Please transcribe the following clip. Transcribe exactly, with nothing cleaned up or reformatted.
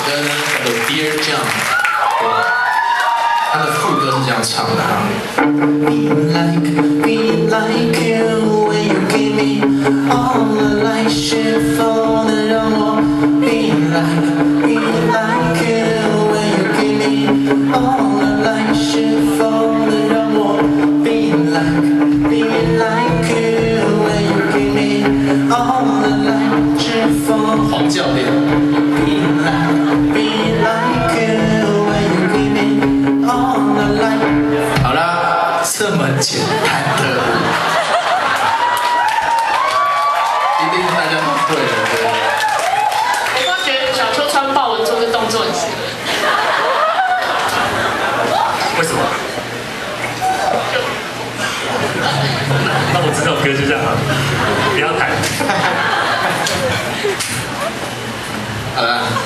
跟那个 Dear John， 他的副歌是这样唱的哈。Be like, be like you when you give me all the light， 是否能让我 be like, be like you when you give me all the light， 是否能让我 be like, be like you when you give me all the light， 是否黄教练 be like, be like you when you give me all the light。 好啦，这么简单的，一定大家都会了，对不对？ 我发觉小秋川豹纹做这动作很适合。 为什么？那我知道歌就这样了，不要弹。 好了。